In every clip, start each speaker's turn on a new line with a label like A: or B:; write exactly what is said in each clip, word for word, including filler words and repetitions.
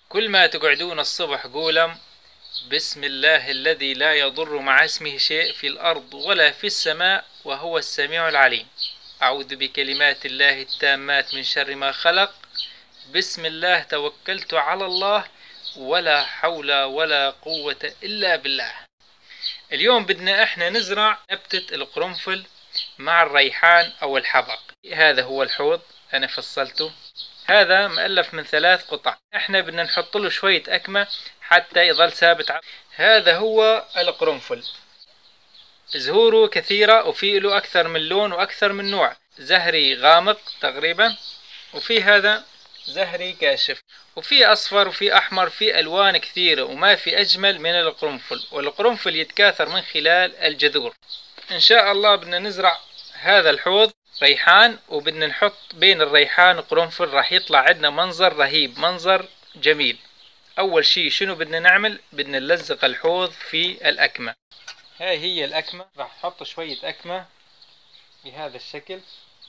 A: كل ما تقعدون الصبح قولم بسم الله الذي لا يضر مع اسمه شيء في الأرض ولا في السماء وهو السميع العليم. أعوذ بكلمات الله التامات من شر ما خلق. بسم الله توكلت على الله ولا حول ولا قوة إلا بالله. اليوم بدنا احنا نزرع نبتة القرنفل مع الريحان أو الحبق. هذا هو الحوض أنا فصلته، هذا مؤلف من ثلاث قطع. احنا بدنا نحط له شوية أكمة حتى يظل ثابت. هذا هو القرنفل، زهوره كثيرة وفي له أكثر من لون وأكثر من نوع، زهري غامق تقريبا، وفي هذا زهري كاشف، وفي أصفر وفي أحمر، في ألوان كثيرة، وما في أجمل من القرنفل. والقرنفل يتكاثر من خلال الجذور. إن شاء الله بدنا نزرع هذا الحوض ريحان، وبدنا نحط بين الريحان وقرنفل، راح يطلع عندنا منظر رهيب، منظر جميل. أول شي شنو بدنا نعمل؟ بدنا نلزق الحوض في الأكمة. هاي هي الأكمة، راح نحط شوية أكمة بهذا الشكل.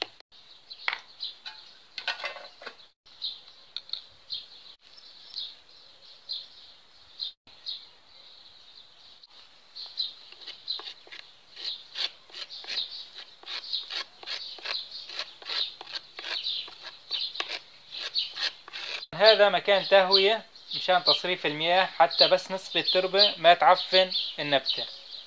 A: هذا مكان تهوية مشان تصريف المياه، حتى بس نصف التربة ما تعفن النبتة.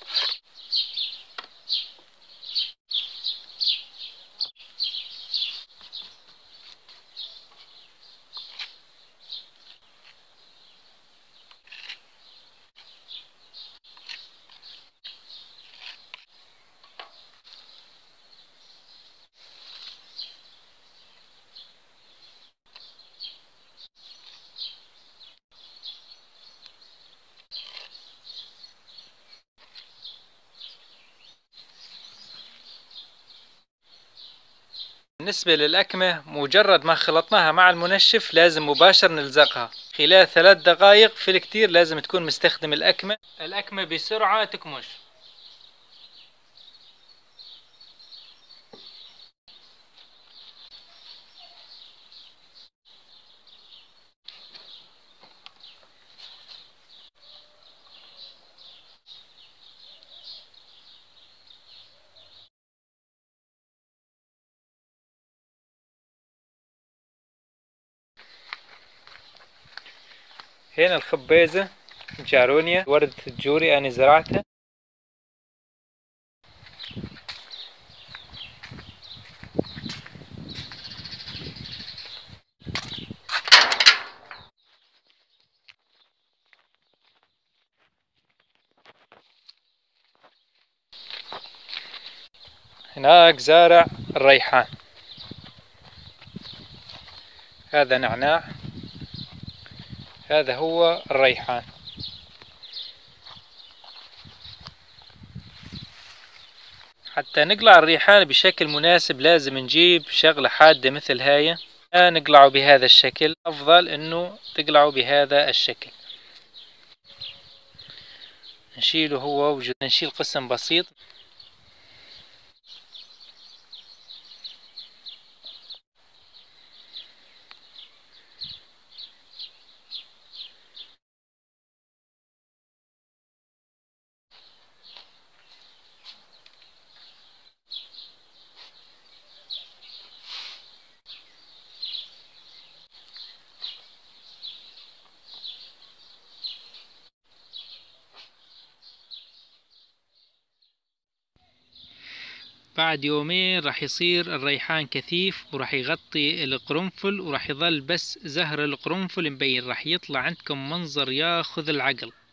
A: بالنسبة للأكمة، مجرد ما خلطناها مع المنشف لازم مباشر نلزقها خلال ثلاث دقائق، في الكتير لازم تكون مستخدم الأكمة. الأكمة بسرعة تكمش. هنا الخبيزة جارونيا، وردة الجوري أنا زرعتها. هناك زارع الريحان، هذا نعناع، هذا هو الريحان. حتى نقلع الريحان بشكل مناسب لازم نجيب شغلة حادة مثل هاي، نقلعه بهذا الشكل. أفضل إنه تقلعه بهذا الشكل. نشيله هو وجد، نشيل قسم بسيط. بعد يومين راح يصير الريحان كثيف وراح يغطي القرنفل، وراح يظل بس زهر القرنفل مبين. راح يطلع عندكم منظر ياخذ العقل.